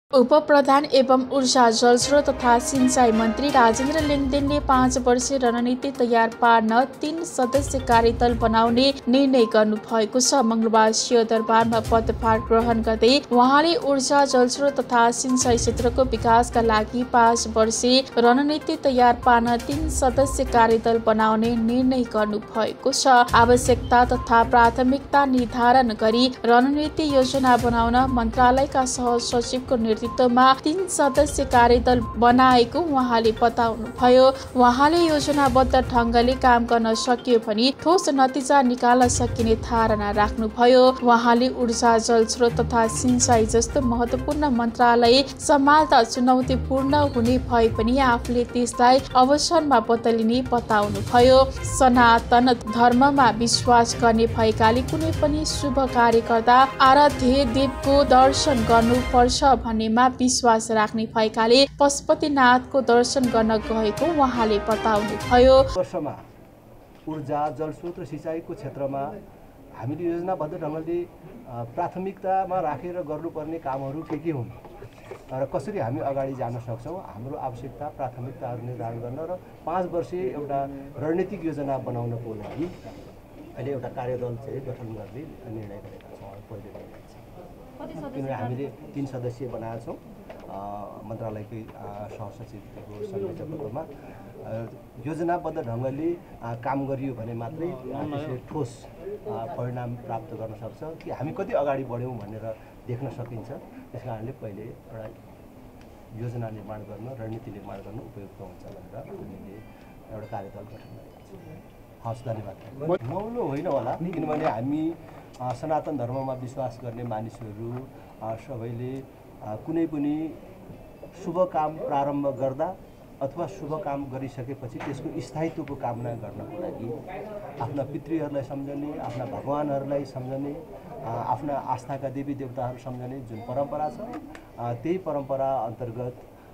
उपप्रधान एवं ऊर्जा जलस्रोत तथा सिंचाई मन्त्री राजेन्द्र लिङदेनले 5 वर्षीय रणनीति तयार पार्न 3 सदस्य कार्यदल बनाउने निर्णय गर्नुभएको छ। मंगलबार सिंहदरबारमा पदभार ग्रहण गर्दै उहाँले ऊर्जा जलस्रोत तथा सिंचाई क्षेत्रको विकासका लागि 5 वर्षीय रणनीति तयार पार्न 3 सदस्य कार्यदल बनाउने निर्णय गर्नुभएको छ। आवश्यकता तथा प्राथमिकता निर्धारण गरी रणनीति योजना बनाउन मन्त्रालयका सहसचिवको नेतृत्वमा 3 सदस्य कार्यदल बनाएको उहाँले बताउनुभयो। उहाँले योजनाबद्ध ढंगले काम गर्न सकियो भने ठोस नतिजा निकाल्न सकिने धारणा राख्नुभयो। उहाँले ऊर्जा जलस्रोत तथा सिंचाई जस्तो महत्वपूर्ण मन्त्रालय सम्हाल्दा चुनौतीपूर्ण हुने भए पनि आफूले त्यसलाई अवसरमा बदलिने बताउनुभयो। सनातन धर्ममा विश्वास गर्ने भएकाले कुनै पनि शुभ कार्य गर्दा आराध्य देवको दर्शन गर्नुपर्छ भन्नेमा विश्वास राख्ने भएकाले पशुपतिनाथको दर्शन गर्न गएको उहाँले बताउनुभयो। वर्षमा ऊर्जा जलस्रोत र सिंचाईको क्षेत्रमा हामीले योजनाबद्ध ढङ्गले प्राथमिकतामा राखेर गर्नुपर्ने कामहरू के हुन् र कसरी हामी अगाडि जान सक्छौँ, हाम्रो आवश्यकता प्राथमिकताहरू निर्धारण गर्न र 5 वर्षीय एउटा रणनीतिक योजना बनाउनको लागि अहिले एउटा कार्यदल चाहिँ गठन गर्ने निर्णय गरेका छौँ। पहिले किनभने हामीले 3 सदस्य बनाएका छौँ मन्त्रालयकै सहसचिवको संयोजकत्वमा। योजनाबद्ध ढङ्गले काम गरियो भने मात्रै त्यसले ठोस परिणाम प्राप्त गर्न सक्छ कि हामी कति अगाडि बढ्यौँ भनेर देख्न सकिन्छ। त्यस कारणले पहिले एउटा योजना निर्माण गर्न, रणनीति निर्माण गर्न उपयुक्त हुन्छ भनेर हामीले एउटा कार्यदल गठन गरेका छौँ। हस्, धन्यवाद। नौलो होइन होला, किनभने हामी सनातन धर्ममा विश्वास गर्ने मानिसहरू सबैले कुनै पनि शुभ काम प्रारम्भ गर्दा अथवा शुभ काम गरिसकेपछि त्यसको स्थायित्वको कामना गर्नको लागि आफ्ना पितृहरूलाई सम्झने, आफ्ना भगवानहरूलाई सम्झने, आफ्ना आस्थाका देवी देवताहरू सम्झने जुन परम्परा छ, त्यही परम्परा अन्तर्गत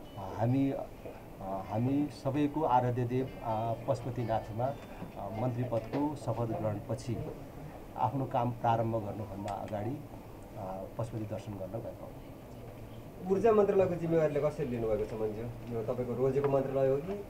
हामी सबैको आराध्य देव पशुपतिनाथमा मन्त्री पदको शपथ ग्रहणपछि आफ्नो काम प्रारम्भ गर्नुभन्दा अगाडि पशुपति दर्शन गर्न गएको। ऊर्जा मन्त्रालयको जिम्मेवारीले कसरी लिनुभएको छ मन्त्री? यो तपाईँको रोजेको मन्त्रालय हो कि?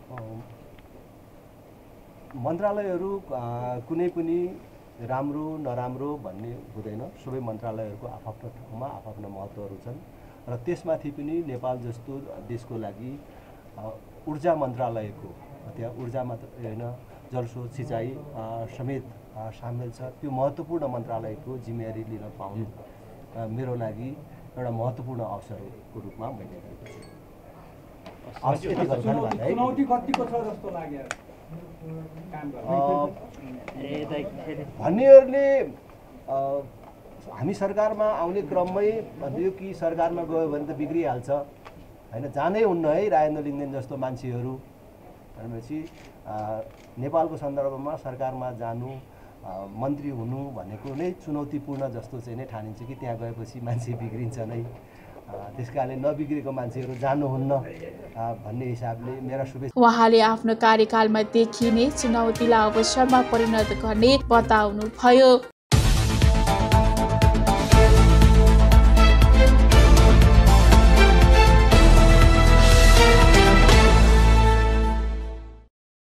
मन्त्रालयहरू कुनै पनि राम्रो नराम्रो भन्ने हुँदैन। सबै मन्त्रालयहरूको आफ्नो ठाउँमा आफ्नो महत्त्वहरू छन् र त्यसमाथि पनि नेपाल जस्तो देशको लागि ऊर्जा मन्त्रालयको, त्यहाँ ऊर्जा मात्र होइन जलस्रोत सिंचाई समेत सामेल छ, त्यो महत्त्वपूर्ण मन्त्रालयको जिम्मेवारी लिन पाउनु मेरो लागि एउटा महत्त्वपूर्ण अवसरको रूपमा मैले भन्नेहरूले हामी सरकारमा आउने क्रममै भन्यो कि सरकारमा गयो भने त बिग्रिहाल्छ होइन, जानै हुन्न है राजेन्द्र लिङदेन जस्तो मान्छेहरू भनेपछि नेपालको सन्दर्भमा सरकारमा जानु, मन्त्री हुनु भनेको नै चुनौतीपूर्ण जस्तो चाहिँ नै ठानिन्छ कि त्यहाँ गएपछि मान्छे बिग्रिन्छ नै। त्यसकारणले नबिग्रेको मान्छेहरू जानुहुन्न भन्ने हिसाबले मेरा शुभेच्छा। उहाँले आफ्नो कार्यकालमा देखिने चुनौतीलाई अवसरमा परिणत गर्ने बताउनुभयो।